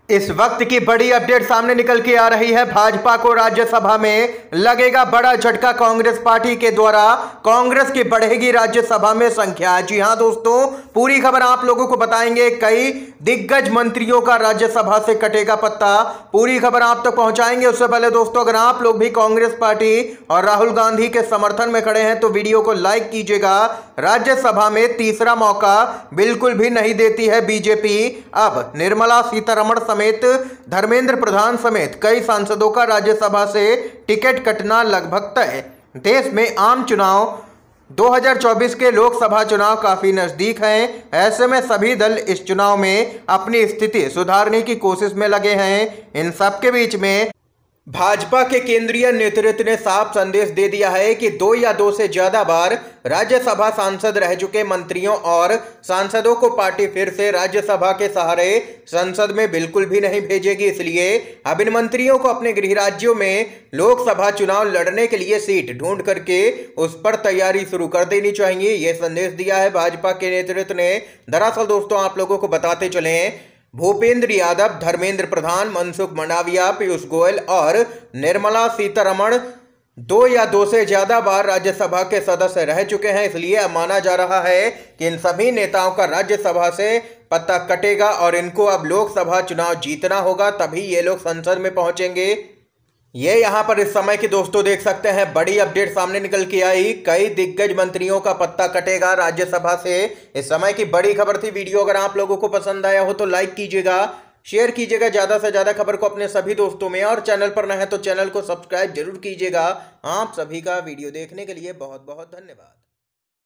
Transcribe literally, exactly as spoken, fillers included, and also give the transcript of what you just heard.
इस वक्त की बड़ी अपडेट सामने निकल के आ रही है। भाजपा को राज्यसभा में लगेगा बड़ा झटका। कांग्रेस पार्टी के द्वारा कांग्रेस की बढ़ेगी राज्यसभा में संख्या। जी हां दोस्तों, पूरी खबर आप लोगों को बताएंगे। कई दिग्गज मंत्रियों का राज्यसभा से कटेगा पत्ता। पूरी खबर आप तक पहुंचाएंगे। उससे पहले दोस्तों, अगर आप लोग भी कांग्रेस पार्टी और राहुल गांधी के समर्थन में खड़े हैं तो वीडियो को लाइक कीजिएगा। राज्यसभा में तीसरा मौका बिल्कुल भी नहीं देती है बीजेपी। अब निर्मला सीतारमण समेत धर्मेंद्र प्रधान समेत कई सांसदों का राज्यसभा से टिकट कटना लगभग तय। देश में आम चुनाव दो हज़ार चौबीस के लोकसभा चुनाव काफी नजदीक हैं। ऐसे में सभी दल इस चुनाव में अपनी स्थिति सुधारने की कोशिश में लगे हैं। इन सब के बीच में भाजपा के केंद्रीय नेतृत्व ने साफ संदेश दे दिया है कि दो या दो से ज्यादा बार राज्यसभा सांसद रह चुके मंत्रियों और सांसदों को पार्टी फिर से राज्यसभा के सहारे संसद में बिल्कुल भी नहीं भेजेगी। इसलिए अब इन मंत्रियों को अपने गृह राज्यों में लोकसभा चुनाव लड़ने के लिए सीट ढूंढ करके उस पर तैयारी शुरू कर देनी चाहिए। यह संदेश दिया है भाजपा के नेतृत्व ने। दरअसल दोस्तों, आप लोगों को बताते चले, भूपेंद्र यादव, धर्मेंद्र प्रधान, मनसुख मंडाविया, पीयूष गोयल और निर्मला सीतारमण दो या दो से ज्यादा बार राज्यसभा के सदस्य रह चुके हैं। इसलिए अब माना जा रहा है कि इन सभी नेताओं का राज्यसभा से पत्ता कटेगा और इनको अब लोकसभा चुनाव जीतना होगा, तभी ये लोग संसद में पहुंचेंगे। ये यहाँ पर इस समय की दोस्तों देख सकते हैं, बड़ी अपडेट सामने निकल के आई। कई दिग्गज मंत्रियों का पत्ता कटेगा राज्यसभा से। इस समय की बड़ी खबर थी। वीडियो अगर आप लोगों को पसंद आया हो तो लाइक कीजिएगा, शेयर कीजिएगा ज्यादा से ज्यादा खबर को अपने सभी दोस्तों में, और चैनल पर नए हैं तो चैनल को सब्सक्राइब जरूर कीजिएगा। आप सभी का वीडियो देखने के लिए बहुत बहुत धन्यवाद।